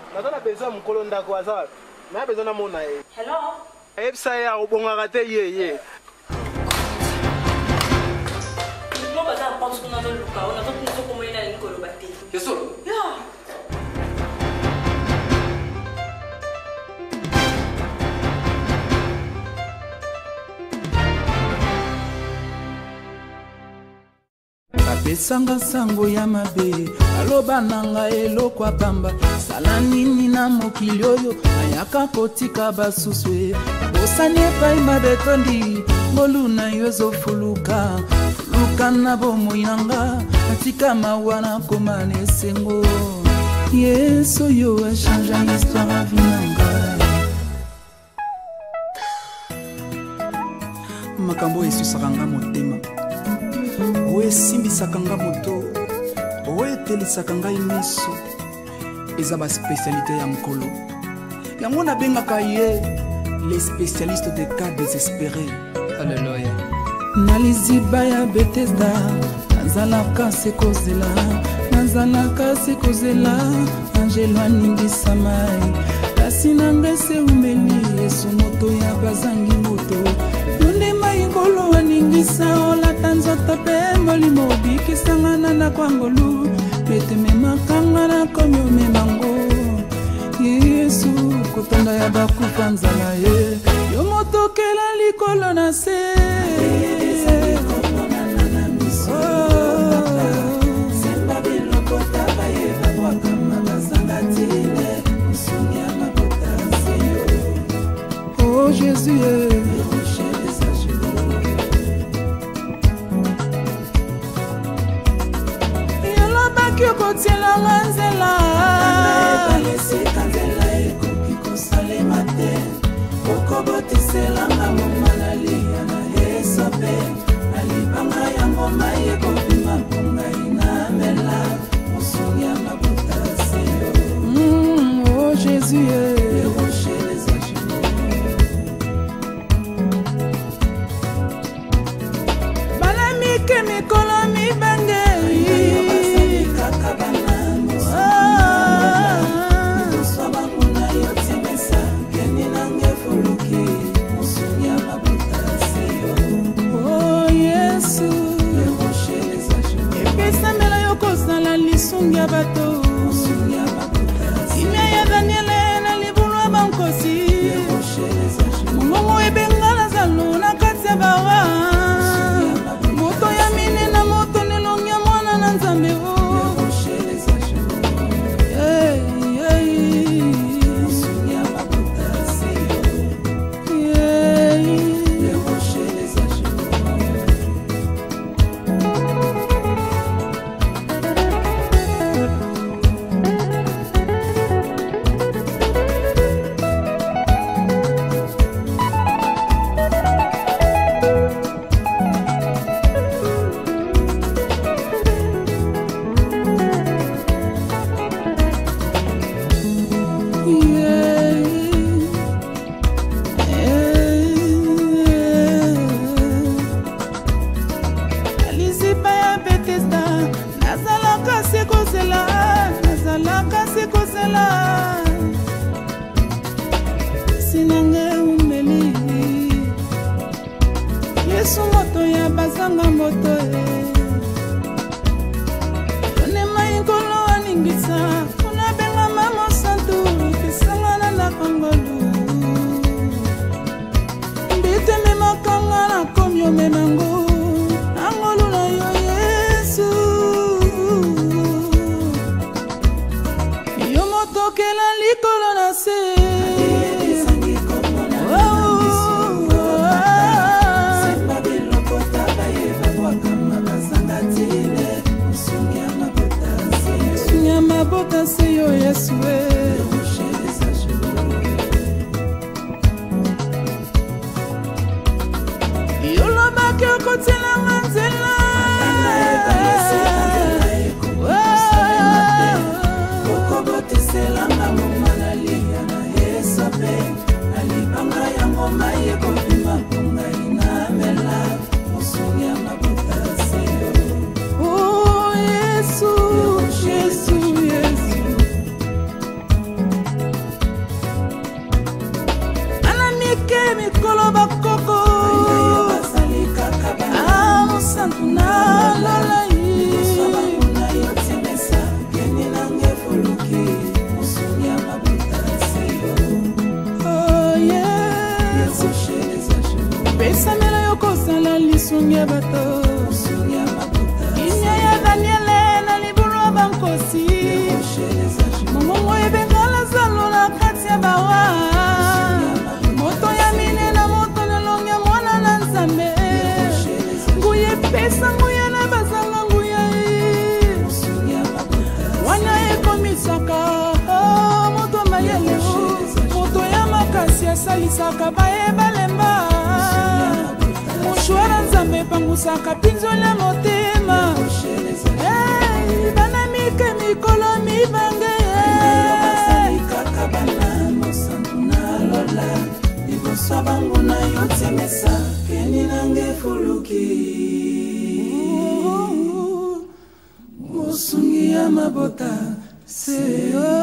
Nataka besoin mkolo ndako aza. Na besoin na mona e. Hello. Epsa ya obonga te ye. No baza pense qu'on a dans le cas. On a tant de comment il a une colobate. C'est ça. Apesanga sango ya mabe aloba nanga eloko apamba sala nini na mokili oyo ayaka kotika basuswe bosani epai mabe tondi ngolu na yo ezofuluka fuluka na bomoi nanga atika mawa na koma na esengo yesu oyo achangea histoire ya vi nanga makambo esusaka nga motema oye simbisaka nga moto oye telisaka ngai miso eza baspécialité ya mokolo yango nabengaka ye les spécialistes de cas désespérés. Alléluia. Na liziba ya Bethesda nazalaka se kozela angelo aningisa mai kasi na ngai se umeli yesu moto ya bazangi moto yondema ingolo aningisa olata nzoto pe molimo obikisanga na kwangolu betememakanga na komi omemango yesu kotonda ya bakufa nzala ye yo motokela likolo na se oh Jésus kotiela nzela balesika nzela ekoki kosalema te okobotiselanga momalali na esope alibanga ya ngoma ekobima mpongai na mela mosuni ya mabuta seyo oh Jésus balamike mikolo mibange sungia bato simia ya Daniele na libulwa bankosi mungu ebengala zalo na kati ya bawa moto ya mine na moto nelongia mwana na nzambe o yesu moto ya bazanga moto yonema ingolo aningisa kuna benga mama santu kisangana na kongolu mbite memakanga na komyo menango angolu na yo yesu yo moto kela likolo na se Seyo Yesu yolo baki okotela nzela okobotesela mamalali na esope alibanga ya ngoma ekobima mpongai na mela mosuni ya mabuta seyo oh Yesu Yesu mikolo bakoko mosantu na lolai pesamela yo kosala lisungi ya bato inya ya daniele na libulu bankosi momongo ebengala zalo na kati ya bawa moto ya mine na moto lelonge mwana na nzambe nguye pesa nguya na bazanga nguya wana ekomisaka moto mayele moto ya makasi asalisaka bayebalemba mushwara nzambe pangusaka pinzola motema bana mike mikolo mibange bango na yo temesa keni nange fuluki mosungi ya mabota seyo